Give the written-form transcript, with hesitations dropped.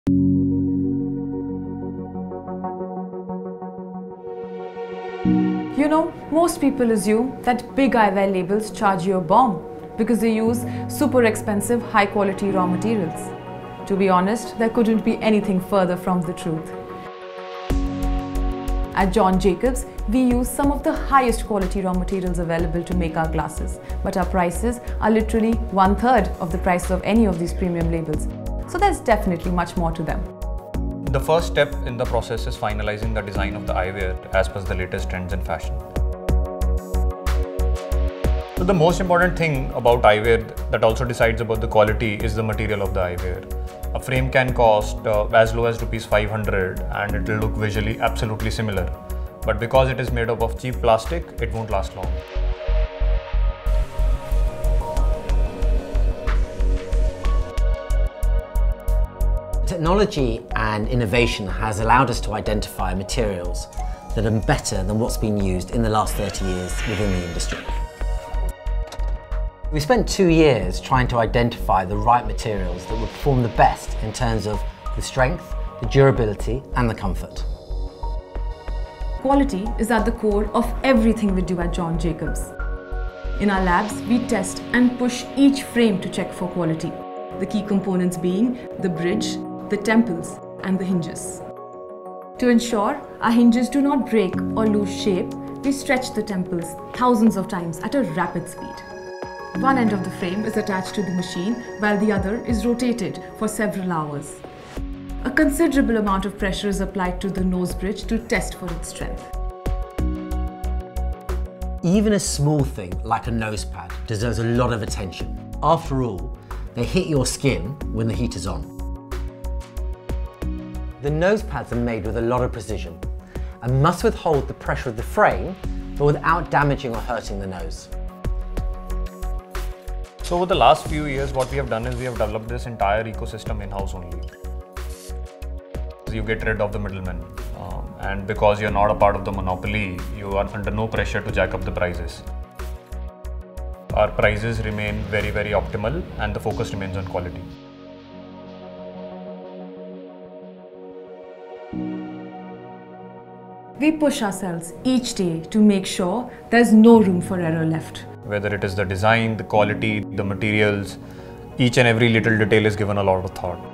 You know, most people assume that big eyewear labels charge you a bomb because they use super expensive, high quality raw materials. To be honest, there couldn't be anything further from the truth. At John Jacobs, we use some of the highest quality raw materials available to make our glasses, but our prices are literally 1/3 of the price of any of these premium labels. So there's definitely much more to them. The first step in the process is finalizing the design of the eyewear as per the latest trends in fashion. So the most important thing about eyewear that also decides about the quality is the material of the eyewear. A frame can cost as low as ₹500 and it will look visually absolutely similar. But because it is made up of cheap plastic, it won't last long. Technology and innovation has allowed us to identify materials that are better than what's been used in the last 30 years within the industry. We spent 2 years trying to identify the right materials that would perform the best in terms of the strength, the durability and the comfort. Quality is at the core of everything we do at John Jacobs. In our labs, we test and push each frame to check for quality. The key components being the bridge, the temples and the hinges. To ensure our hinges do not break or lose shape, we stretch the temples thousands of times at a rapid speed. One end of the frame is attached to the machine while the other is rotated for several hours. A considerable amount of pressure is applied to the nose bridge to test for its strength. Even a small thing like a nose pad deserves a lot of attention. After all, they hit your skin when the heat is on. The nose pads are made with a lot of precision and must withhold the pressure of the frame, but without damaging or hurting the nose. So over the last few years, what we have done is we have developed this entire ecosystem in-house only. You get rid of the middlemen, and because you're not a part of the monopoly, you are under no pressure to jack up the prices. Our prices remain very, very optimal and the focus remains on quality. We push ourselves each day to make sure there's no room for error left. Whether it is the design, the quality, the materials, each and every little detail is given a lot of thought.